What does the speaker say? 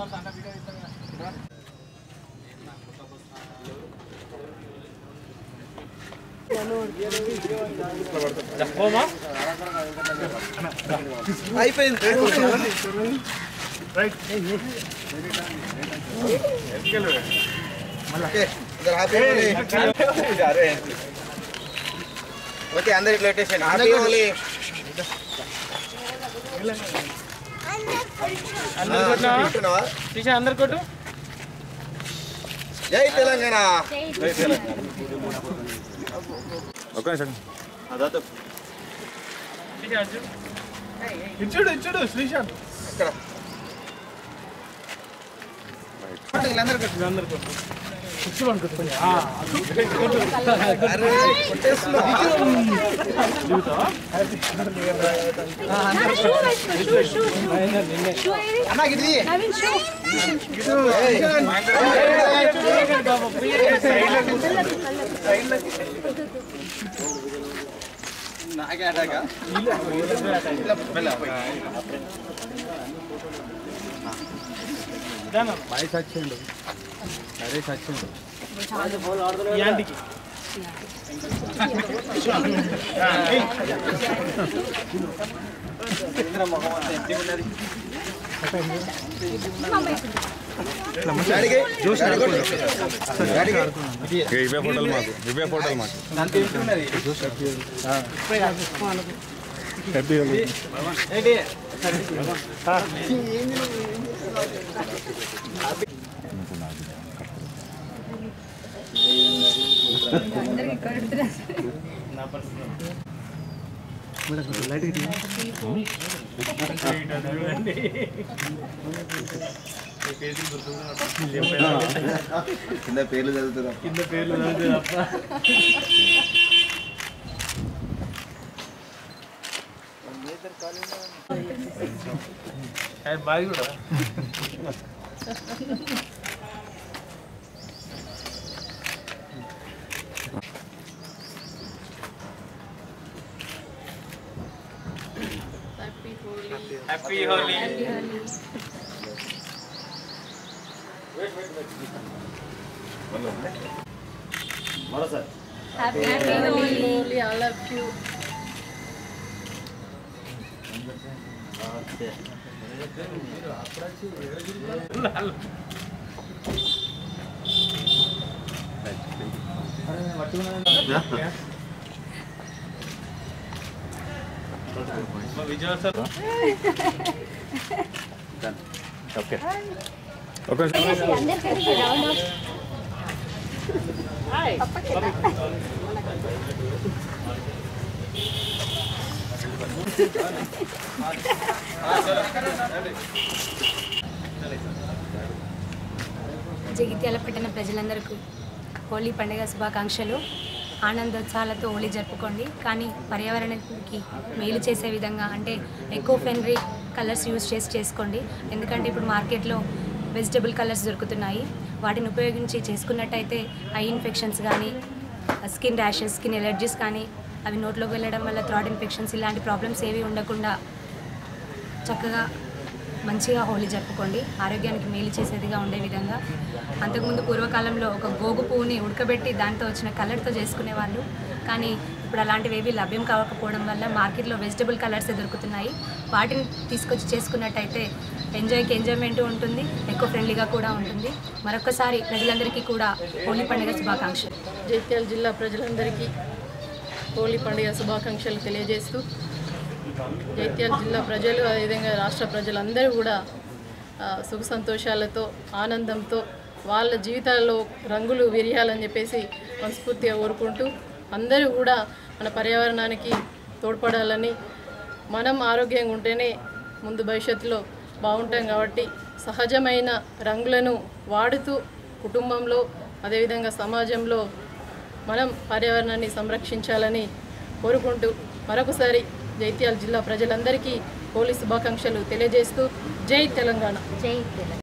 Okay अंदर फ्लैटेशन happy Holi अंदर कोटू जय तेलंगाना ओके सर అదతో ఇచ్చుడు శ్రీశాంత్ ఇక్కడ అందరూ కూర్చోండి అరే కొట్టేస్లో అన్న గిది నవీన్ షూ नागे अटैक भाई सच्चेंडु अरे सच्चेंडु యాంటికి ఇంద్ర మొహమ్మద్ ఎంత ఉన్నది గాడికి జోష్ గాడికి ఇవే ఫోటోలు మాకు దాంతో ఉంటున్నది జోష్ హ్యాపీ హోలీ ఏంటి అందరికి కడుతురా నా పర్సనల్ మేడం కొంచెం లైట్ కి కింద పేర్లు చదువుతున్నా బాయ్ కూడా हैप्पी होली बोलो sir happy Holi all of you Vijay sir okay okay अंदर करिए राउंड ऑफ हाय జగిత్యాల పట్టణ ప్రజలందరికీ హోలీ పండుగ శుభాకాంక్షలు. ఆనందోత్సాహాలతో హోలీ జరుపుకోండి, కానీ పర్యావరణానికి మేలు చేసే విధంగా అంటే ఎకో ఫ్రెండ్లీ కలర్స్ యూజ్ చేసుకోండి. ఎందుకంటే ఇప్పుడు మార్కెట్లో వెజిటబుల్ కలర్స్ దొరుకుతున్నాయి. వాటిని ఉపయోగించి చేసుకున్నట్టయితే ఐ ఇన్ఫెక్షన్స్ కానీ, స్కిన్ ర్యాషెస్, స్కిన్ ఎలర్జీస్ కానీ, అవి నోట్లోకి వెళ్ళడం వల్ల థ్రాట్ ఇన్ఫెక్షన్స్ ఇలాంటి ప్రాబ్లమ్స్ ఏవి ఉండకుండా చక్కగా మంచిగా హోలీ జరుపుకోండి, ఆరోగ్యానికి మేలు చేసేదిగా ఉండే విధంగా. అంతకుముందు పూర్వకాలంలో ఒక గోగు పువ్వుని ఉడకబెట్టి దాంతో వచ్చిన కలర్తో చేసుకునేవాళ్ళు, కానీ ఇప్పుడు అలాంటివి ఏవి లభ్యం కాకపోవడం వల్ల మార్కెట్లో వెజిటబుల్ కలర్సే దొరుకుతున్నాయి. వాటిని తీసుకొచ్చి చేసుకున్నట్టయితే ఎంజాయ్మెంట్ ఉంటుంది, ఎకో ఫ్రెండ్లీగా కూడా ఉంటుంది. మరొకసారి ప్రజలందరికీ కూడా హోలీ పండుగ శుభాకాంక్షలు. జగిత్యాల జిల్లా ప్రజలందరికీ హోలీ పండుగ శుభాకాంక్షలు తెలియజేస్తూ, జగిత్యాల జిల్లా ప్రజలు అదేవిధంగా రాష్ట్ర ప్రజలందరూ కూడా సుఖ సంతోషాలతో ఆనందంతో వాళ్ళ జీవితాల్లో రంగులు విరియాలని చెప్పేసి మనస్ఫూర్తిగా కోరుకుంటూ, అందరూ కూడా మన పర్యావరణానికి తోడ్పడాలని, మనం ఆరోగ్యంగా ఉంటేనే ముందు భవిష్యత్తులో బాగుంటాం కాబట్టి సహజమైన రంగులను వాడుతూ కుటుంబంలో అదేవిధంగా సమాజంలో మనం పర్యావరణాన్ని సంరక్షించాలని కోరుకుంటూ మరొకసారి జగిత్యాల జిల్లా ప్రజలందరికీ హోలీ శుభాకాంక్షలు తెలియజేస్తూ జై తెలంగాణ.